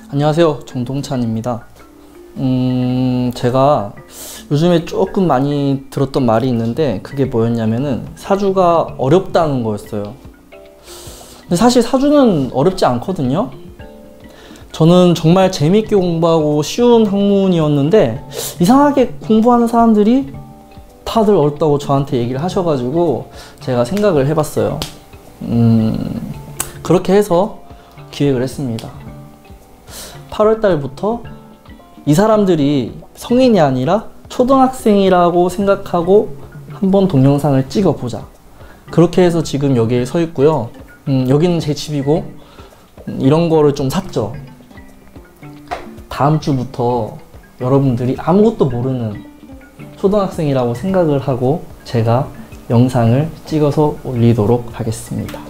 안녕하세요, 정동찬입니다. 제가 요즘에 조금 많이 들었던 말이 있는데 그게 뭐였냐면은 사주가 어렵다는 거였어요. 근데 사실 사주는 어렵지 않거든요. 저는 정말 재밌게 공부하고 쉬운 학문이었는데 이상하게 공부하는 사람들이 다들 어렵다고 저한테 얘기를 하셔가지고 제가 생각을 해봤어요. 그렇게 해서 기획을 했습니다. 8월 달부터 이 사람들이 성인이 아니라 초등학생이라고 생각하고 한번 동영상을 찍어보자. 그렇게 해서 지금 여기에 서 있고요. 여기는 제 집이고 이런 거를 좀 샀죠. 다음 주부터 여러분들이 아무것도 모르는 초등학생이라고 생각을 하고 제가 영상을 찍어서 올리도록 하겠습니다.